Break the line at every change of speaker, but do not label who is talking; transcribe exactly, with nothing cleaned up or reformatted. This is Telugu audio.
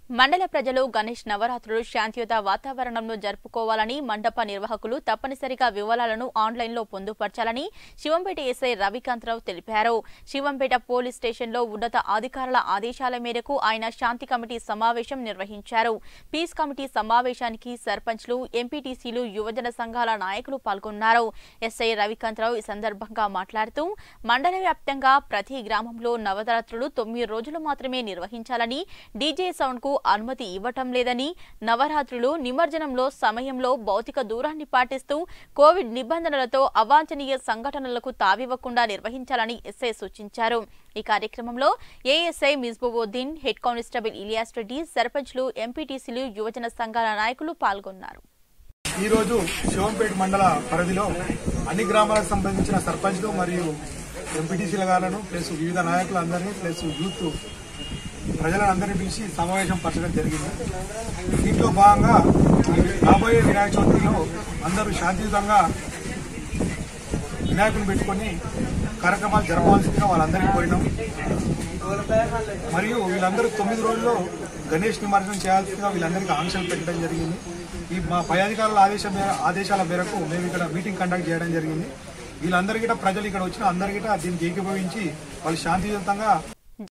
మండల ప్రజలు గణేష్ నవరాత్రులు శాంతియుత వాతావరణంలో జరుపుకోవాలని మండప నిర్వాహకులు తప్పనిసరిగా వివరాలను ఆన్లైన్లో పొందుపర్చాలని శివంపేట ఎస్ఐ రవికాంతరావు తెలిపారు. శివంపేట పోలీస్ స్టేషన్లో ఉన్నత అధికారుల ఆదేశాల మేరకు ఆయన శాంతి కమిటీ సమావేశం నిర్వహించారు. పీస్ కమిటీ సమావేశానికి సర్పంచ్లు, ఎంపీటీసీలు, యువజన సంఘాల నాయకులు పాల్గొన్నారు. ఎస్ఐ రవికాంతరావు ఈ సందర్భంగా మాట్లాడుతూ మండల వ్యాప్తంగా ప్రతి గ్రామంలో నవరాత్రులు తొమ్మిది రోజులు మాత్రమే నిర్వహించాలని, డీజే సౌండ్ కు అనుమతి ఇవ్వటం లేదని, నవరాత్రులు నిమజ్జనంలో సమయంలో భౌతిక దూరాన్ని పాటిస్తూ కోవిడ్ నిబంధనలతో అవాంఛనీయ సంఘటనలకు తావివ్వకుండా నిర్వహించాలని ఎస్ఐ సూచించారు. ఈ కార్యక్రమంలో ASI Misbuddin, head constable Ilyas Reddy, సర్పంచ్లు, ఎంపీటీసీలు, యువజన సంఘాల నాయకులు పాల్గొన్నారు.
ఈ రోజు శివంపేట మండల పరిధిలో అన్ని గ్రామాలకు సంబంధించిన సర్పంచ్లు మరియు ఎంపీటీసీల గాలను ప్లస్ వివిధ నాయకులందరినీ ప్లస్ యూత్ ప్రజలందరినీ పిలిచి సమావేశం పరచడం జరిగింది. దీంట్లో భాగంగా రాబోయే వినాయక చవితిలో అందరూ శాంతియుతంగా వినాయకుని పెట్టుకుని కార్యక్రమాలు జరపవలసిందిగా వాళ్ళందరికీ కోరినాం. మరియు వీళ్ళందరూ తొమ్మిది రోజుల్లో గణేష్ నిమజ్జనం చేయాల్సిందిగా వీళ్ళందరికీ ఆంక్షలు పెట్టడం జరిగింది. ఈ మా పై అధికారుల ఆదేశం ఆదేశాల మేరకు మేము ఇక్కడ మీటింగ్ కండక్ట్ చేయడం జరిగింది. వీళ్ళందరికీ ప్రజలు ఇక్కడ వచ్చిన అందరికీ దీనికి ఏకీభవించి వాళ్ళు శాంతియుతంగా